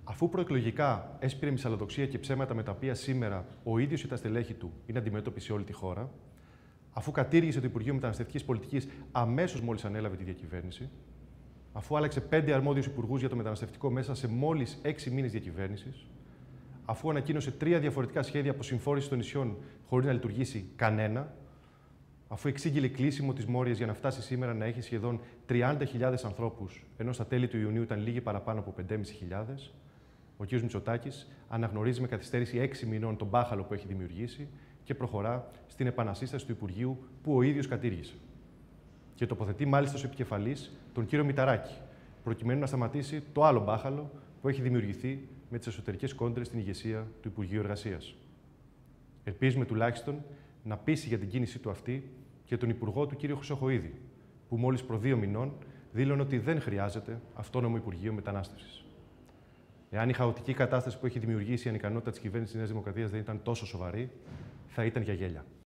Αφού προεκλογικά έσπηρε μυσαλλοδοξία και ψέματα με τα οποία σήμερα ο ίδιος ή τα στελέχη του είναι αντιμέτωποι σε όλη τη χώρα, αφού κατήργησε το Υπουργείο Μεταναστευτικής Πολιτικής αμέσως μόλις ανέλαβε τη διακυβέρνηση, αφού άλλαξε 5 αρμόδιους υπουργούς για το μεταναστευτικό μέσα σε μόλις 6 μήνες διακυβέρνησης, αφού ανακοίνωσε 3 διαφορετικά σχέδια αποσυμφόρησης των νησιών χωρίς να λειτουργήσει κανένα, αφού εξήγηλε κλείσιμο της Μόριας για να φτάσει σήμερα να έχει σχεδόν 30.000 ανθρώπους, ενώ στα τέλη του Ιουνίου ήταν λίγοι παραπάνω από 5.500, ο κ. Μητσοτάκης αναγνωρίζει με καθυστέρηση 6 μηνών τον μπάχαλο που έχει δημιουργήσει και προχωρά στην επανασύσταση του Υπουργείου που ο ίδιος κατήργησε. Και τοποθετεί μάλιστα ως επικεφαλής τον κύριο Μηταράκη, προκειμένου να σταματήσει το άλλο μπάχαλο που έχει δημιουργηθεί με τις εσωτερικές κόντρες στην ηγεσία του Υπουργείου Εργασίας. Ελπίζουμε τουλάχιστον να πείσει για την κίνησή του αυτή και τον Υπουργό του κ. Χρυσοχοΐδη, που μόλις προ 2 μηνών δήλωνε ότι δεν χρειάζεται αυτόνομο Υπουργείο Μετανάστευσης. Εάν η χαοτική κατάσταση που έχει δημιουργήσει η ανικανότητα της κυβέρνησης της Νέας Δημοκρατίας δεν ήταν τόσο σοβαρή, θα ήταν για γέλια.